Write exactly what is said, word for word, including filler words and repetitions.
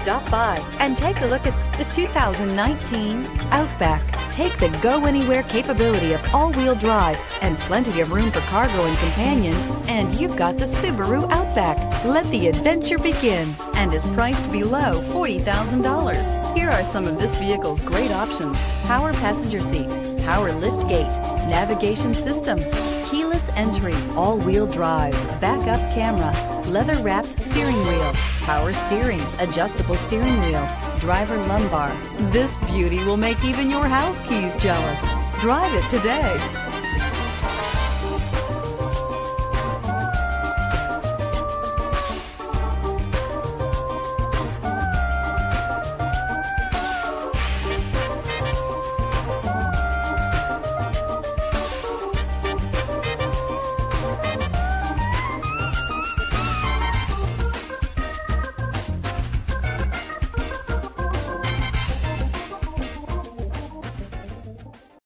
Stop by and take a look at the two thousand nineteen Outback. Take the go-anywhere capability of all-wheel drive and plenty of room for cargo and companions, and you've got the Subaru Outback. Let the adventure begin, and is priced below forty thousand dollars. Here are some of this vehicle's great options: power passenger seat, power lift gate, navigation system, keyless entry, all-wheel drive, backup camera, leather-wrapped steering wheel, power steering, adjustable steering wheel, driver lumbar. This beauty will make even your house keys jealous. Drive it today.